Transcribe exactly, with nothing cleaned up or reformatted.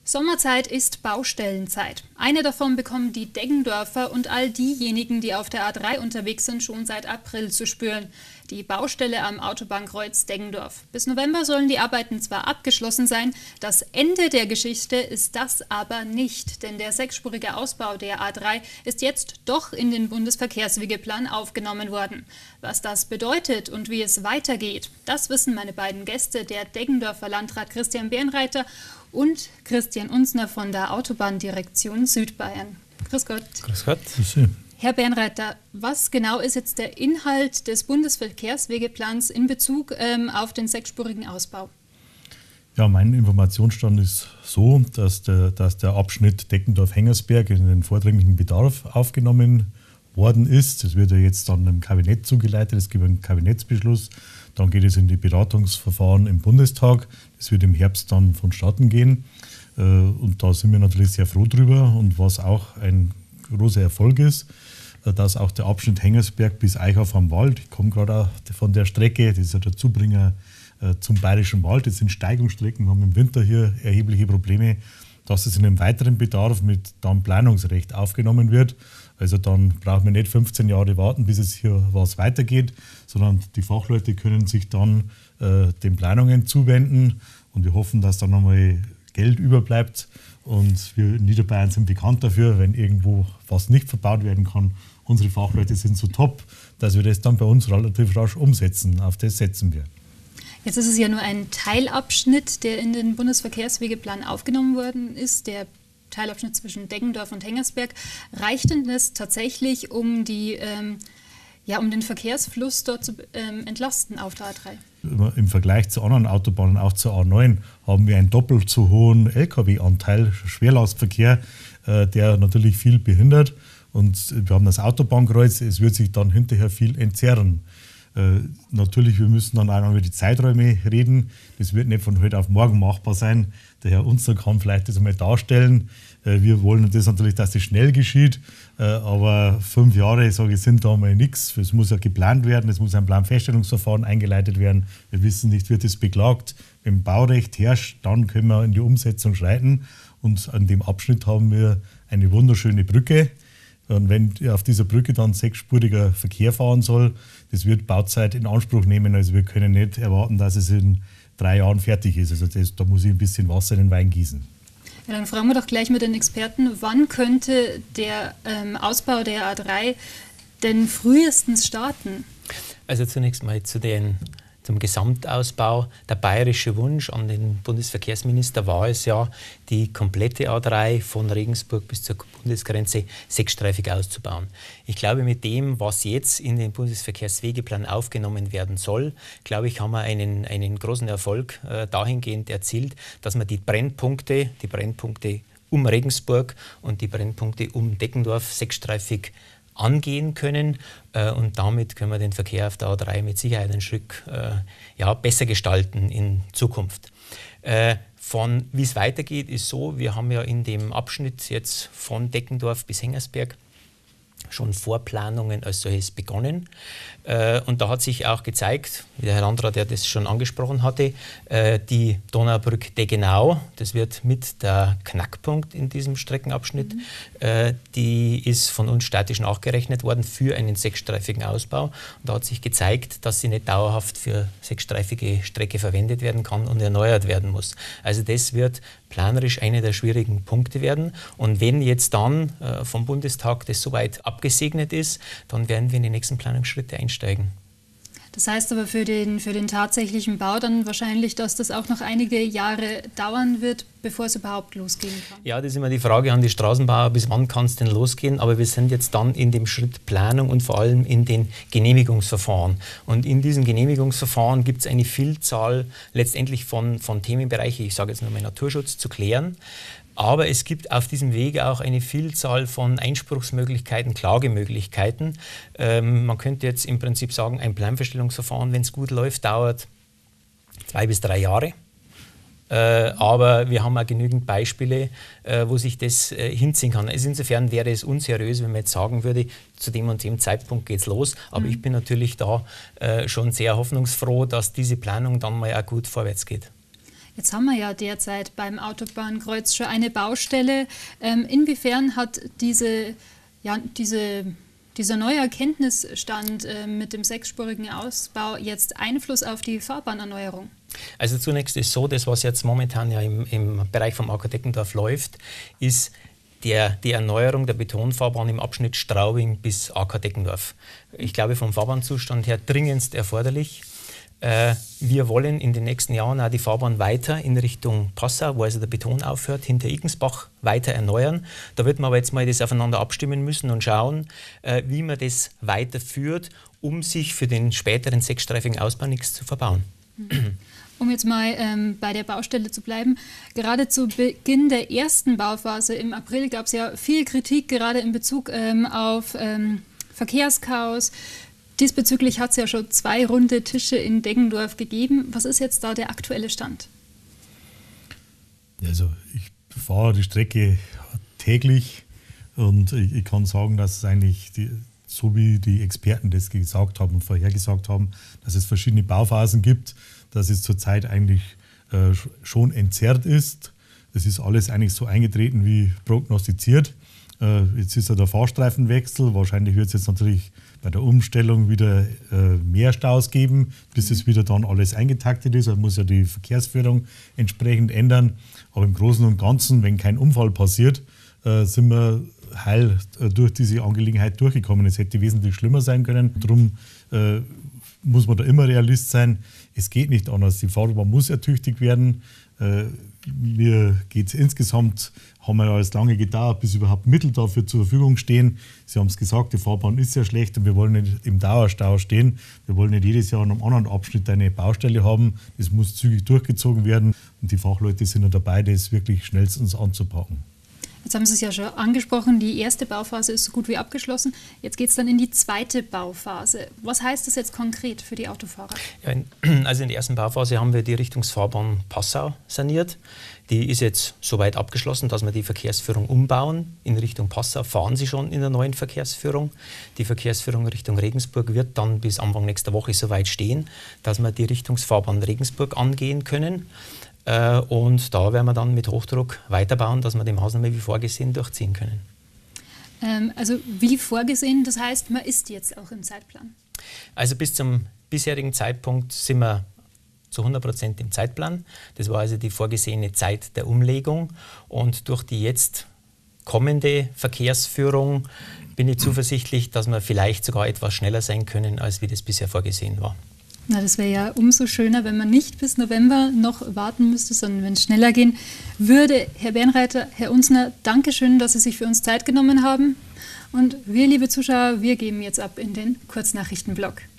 Sommerzeit ist Baustellenzeit. Eine davon bekommen die Deggendörfer und all diejenigen, die auf der A drei unterwegs sind, schon seit April zu spüren. Die Baustelle am Autobahnkreuz Deggendorf. Bis November sollen die Arbeiten zwar abgeschlossen sein, das Ende der Geschichte ist das aber nicht. Denn der sechsspurige Ausbau der A drei ist jetzt doch in den Bundesverkehrswegeplan aufgenommen worden. Was das bedeutet und wie es weitergeht, das wissen meine beiden Gäste, der Deggendorfer Landrat Christian Bärenreiter und Christian Unsner von der Autobahndirektion Südbayern. Grüß Gott. Grüß Gott. Herr Bärenreiter, was genau ist jetzt der Inhalt des Bundesverkehrswegeplans in Bezug ähm, auf den sechsspurigen Ausbau? Ja, mein Informationsstand ist so, dass der, dass der Abschnitt Deggendorf-Hengersberg in den vordringlichen Bedarf aufgenommen worden ist. Das wird ja jetzt dann im Kabinett zugeleitet, es gibt einen Kabinettsbeschluss, dann geht es in die Beratungsverfahren im Bundestag, das wird im Herbst dann vonstatten gehen und da sind wir natürlich sehr froh drüber und was auch ein großer Erfolg ist, dass auch der Abschnitt Hengersberg bis Eichhoff am Wald, ich komme gerade auch von der Strecke, das ist ja der Zubringer zum Bayerischen Wald, das sind Steigungsstrecken, wir haben im Winter hier erhebliche Probleme, dass es in einem weiteren Bedarf mit dann Planungsrecht aufgenommen wird. Also dann brauchen wir nicht fünfzehn Jahre warten, bis es hier was weitergeht, sondern die Fachleute können sich dann äh, den Planungen zuwenden und wir hoffen, dass dann nochmal Geld überbleibt. Und wir in Niederbayern sind bekannt dafür, wenn irgendwo was nicht verbaut werden kann. Unsere Fachleute sind so top, dass wir das dann bei uns relativ rasch umsetzen. Auf das setzen wir. Jetzt ist es ja nur ein Teilabschnitt, der in den Bundesverkehrswegeplan aufgenommen worden ist, der Teilabschnitt zwischen Deggendorf und Hengersberg. Reicht denn das tatsächlich, um, die, ähm, ja, um den Verkehrsfluss dort zu ähm, entlasten auf der A drei? Im Vergleich zu anderen Autobahnen, auch zur A neun, haben wir einen doppelt so hohen L K W-Anteil, Schwerlastverkehr, äh, der natürlich viel behindert. Und wir haben das Autobahnkreuz, es wird sich dann hinterher viel entzerren. Äh, natürlich, wir müssen dann auch noch über die Zeiträume reden. Das wird nicht von heute auf morgen machbar sein. Der Herr Unser kann vielleicht das einmal darstellen. Äh, wir wollen das natürlich, dass das schnell geschieht. Äh, aber fünf Jahre, sage ich, sind da mal nichts. Es muss ja geplant werden, es muss ein Planfeststellungsverfahren eingeleitet werden. Wir wissen nicht, wird es beklagt. Wenn Baurecht herrscht, dann können wir in die Umsetzung schreiten. Und an dem Abschnitt haben wir eine wunderschöne Brücke. Und wenn auf dieser Brücke dann sechsspuriger Verkehr fahren soll, das wird Bauzeit in Anspruch nehmen. Also wir können nicht erwarten, dass es in drei Jahren fertig ist. Also das, da muss ich ein bisschen Wasser in den Wein gießen. Ja, dann fragen wir doch gleich mit den Experten, wann könnte der ähm, Ausbau der A drei denn frühestens starten? Also zunächst mal zu den zum Gesamtausbau. Der bayerische Wunsch an den Bundesverkehrsminister war es ja, die komplette A drei von Regensburg bis zur Bundesgrenze sechsstreifig auszubauen. Ich glaube, mit dem, was jetzt in den Bundesverkehrswegeplan aufgenommen werden soll, glaube ich, haben wir einen, einen großen Erfolg äh, dahingehend erzielt, dass wir die Brennpunkte, die Brennpunkte um Regensburg und die Brennpunkte um Deggendorf sechsstreifig angehen können äh, und damit können wir den Verkehr auf der A drei mit Sicherheit ein Stück äh, ja, besser gestalten in Zukunft. Äh, von wie es weitergeht, ist so, wir haben ja in dem Abschnitt jetzt von Deggendorf bis Hengersberg schon Vorplanungen als solches begonnen. Äh, und da hat sich auch gezeigt, wie der Herr Landrat, der das schon angesprochen hatte, äh, die Donaubrück-Degenau, das wird mit der Knackpunkt in diesem Streckenabschnitt, mhm. äh, die ist von uns statisch nachgerechnet worden für einen sechsstreifigen Ausbau. Und da hat sich gezeigt, dass sie nicht dauerhaft für sechsstreifige Strecke verwendet werden kann und erneuert werden muss. Also das wird planerisch einer der schwierigen Punkte werden. Und wenn jetzt dann äh, vom Bundestag das soweit abgesegnet ist, dann werden wir in die nächsten Planungsschritte einsteigen. Das heißt aber für den, für den tatsächlichen Bau dann wahrscheinlich, dass das auch noch einige Jahre dauern wird, bevor es überhaupt losgehen kann. Ja, das ist immer die Frage an die Straßenbauer, bis wann kann es denn losgehen? Aber wir sind jetzt dann in dem Schritt Planung und vor allem in den Genehmigungsverfahren. Und in diesen Genehmigungsverfahren gibt es eine Vielzahl letztendlich von, von Themenbereichen, ich sage jetzt nochmal Naturschutz, zu klären. Aber es gibt auf diesem Wege auch eine Vielzahl von Einspruchsmöglichkeiten, Klagemöglichkeiten. Ähm, man könnte jetzt im Prinzip sagen, ein Planfeststellungsverfahren, wenn es gut läuft, dauert zwei bis drei Jahre. Äh, aber wir haben auch genügend Beispiele, äh, wo sich das äh, hinziehen kann. Also insofern wäre es unseriös, wenn man jetzt sagen würde, zu dem und dem Zeitpunkt geht es los. Aber mhm. ich bin natürlich da äh, schon sehr hoffnungsfroh, dass diese Planung dann mal auch gut vorwärts geht. Jetzt haben wir ja derzeit beim Autobahnkreuz schon eine Baustelle. Ähm, inwiefern hat diese, ja, diese, dieser neue Erkenntnisstand äh, mit dem sechsspurigen Ausbau jetzt Einfluss auf die Fahrbahnerneuerung? Also zunächst ist so, das was jetzt momentan ja im, im Bereich vom A K Deggendorf läuft, ist der, die Erneuerung der Betonfahrbahn im Abschnitt Straubing bis A K Deggendorf. Ich glaube vom Fahrbahnzustand her dringendst erforderlich. Äh, wir wollen in den nächsten Jahren auch die Fahrbahn weiter in Richtung Passau, wo also der Beton aufhört, hinter Igensbach weiter erneuern. Da wird man aber jetzt mal das aufeinander abstimmen müssen und schauen, äh, wie man das weiterführt, um sich für den späteren sechsstreifigen Ausbau nichts zu verbauen. Mhm. Um jetzt mal ähm, bei der Baustelle zu bleiben, gerade zu Beginn der ersten Bauphase im April gab es ja viel Kritik, gerade in Bezug ähm, auf ähm, Verkehrschaos. Diesbezüglich hat es ja schon zwei runde Tische in Deggendorf gegeben. Was ist jetzt da der aktuelle Stand? Also ich fahre die Strecke täglich und ich, ich kann sagen, dass es eigentlich, die, so wie die Experten das gesagt haben und vorhergesagt haben, dass es verschiedene Bauphasen gibt, dass es zurzeit eigentlich äh, schon entzerrt ist. Es ist alles eigentlich so eingetreten wie prognostiziert. Äh, jetzt ist ja der Fahrstreifenwechsel. Wahrscheinlich wird es jetzt natürlich bei der Umstellung wieder äh, mehr Staus geben, bis es wieder dann alles eingetaktet ist. Man muss ja die Verkehrsführung entsprechend ändern. Aber im Großen und Ganzen, wenn kein Unfall passiert, äh, sind wir heil äh, durch diese Angelegenheit durchgekommen. Es hätte wesentlich schlimmer sein können. Darum äh, muss man da immer Realist sein. Es geht nicht anders. Die Fahrbahn muss ertüchtigt werden. Äh, mir geht es insgesamt, haben wir ja alles lange gedauert, bis überhaupt Mittel dafür zur Verfügung stehen. Sie haben es gesagt, die Fahrbahn ist sehr schlecht und wir wollen nicht im Dauerstau stehen. Wir wollen nicht jedes Jahr an einem anderen Abschnitt eine Baustelle haben. Das muss zügig durchgezogen werden und die Fachleute sind ja dabei, das wirklich schnellstens anzupacken. Jetzt haben Sie es ja schon angesprochen, die erste Bauphase ist so gut wie abgeschlossen. Jetzt geht es dann in die zweite Bauphase. Was heißt das jetzt konkret für die Autofahrer? Ja, in, also in der ersten Bauphase haben wir die Richtungsfahrbahn Passau saniert. Die ist jetzt soweit abgeschlossen, dass wir die Verkehrsführung umbauen. In Richtung Passau fahren sie schon in der neuen Verkehrsführung. Die Verkehrsführung Richtung Regensburg wird dann bis Anfang nächster Woche soweit stehen, dass wir die Richtungsfahrbahn Regensburg angehen können. Und da werden wir dann mit Hochdruck weiterbauen, dass wir die Maßnahmen wie vorgesehen durchziehen können. Ähm, also wie vorgesehen, das heißt, man ist jetzt auch im Zeitplan? Also bis zum bisherigen Zeitpunkt sind wir zu hundert Prozent im Zeitplan. Das war also die vorgesehene Zeit der Umlegung. Und durch die jetzt kommende Verkehrsführung bin ich zuversichtlich, dass wir vielleicht sogar etwas schneller sein können, als wie das bisher vorgesehen war. Na, das wäre ja umso schöner, wenn man nicht bis November noch warten müsste, sondern wenn es schneller gehen würde. Herr Bärenreiter, Herr Unzner, danke schön, dass Sie sich für uns Zeit genommen haben. Und wir, liebe Zuschauer, wir geben jetzt ab in den Kurznachrichtenblock.